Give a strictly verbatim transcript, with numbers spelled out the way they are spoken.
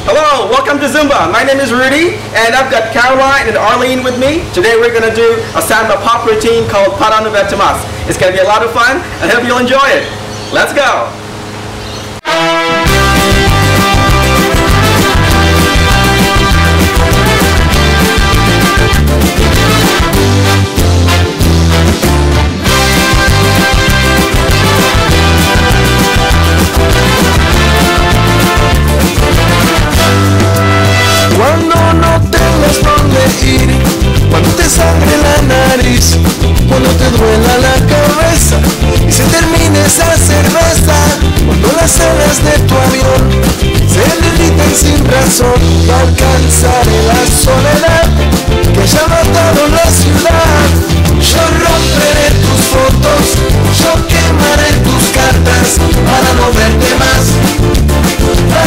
Hello, welcome to Zumba. My name is Rudi, and I've got Caroline and Arlene with me. Today we're going to do a Samba pop routine called Para no Verte. It's going to be a lot of fun, and I hope you'll enjoy it. Let's go. Cuando no tengas dónde ir, cuando te sangre la nariz, cuando te duela la cabeza y se termine esa cerveza, cuando las alas de tu avión se derriten sin razón, no alcanzaré la soledad que haya matado la ciudad. Yo romperé tus fotos, yo quemaré tus cartas para no verte más.